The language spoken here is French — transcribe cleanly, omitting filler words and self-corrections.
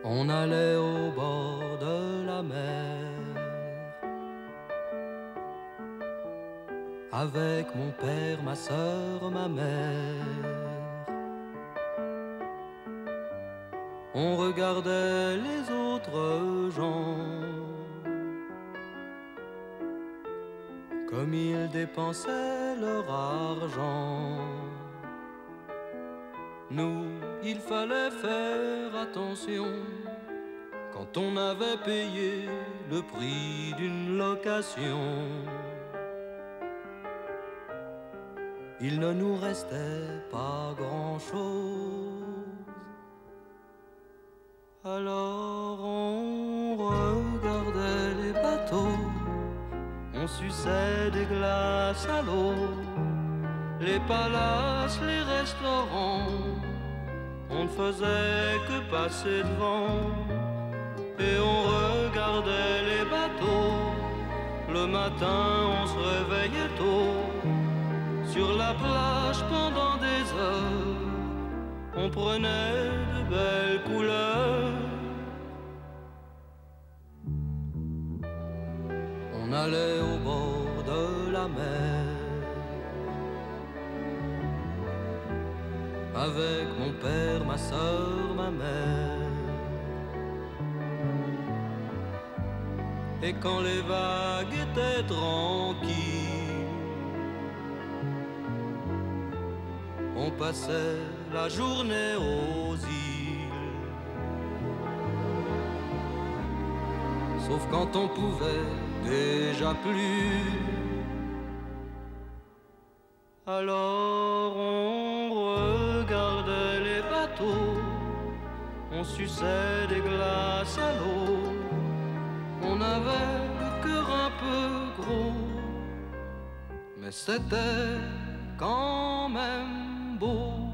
On allait au bord de la mer avec mon père, ma sœur, ma mère. On regardait les autres gens comme ils dépensaient leur argent. Nous, il fallait faire attention quand on avait payé le prix d'une location. Il ne nous restait pas grand-chose. Alors on regardait les bateaux, on suçait des glaces à l'eau, les palaces, les restaurants, on ne faisait que passer devant. Et on regardait les bateaux, le matin on se réveillait tôt. Sur la plage pendant des heures, on prenait de belles couleurs. On allait au bord de la mer avec mon père, ma sœur, ma mère. Et quand les vagues étaient tranquilles, on passait la journée aux îles. Sauf quand on pouvait déjà plus. Alors on regardait les bateaux, on suçait des glaces à l'eau. On avait le cœur un peu gros, mais c'était quand même beau.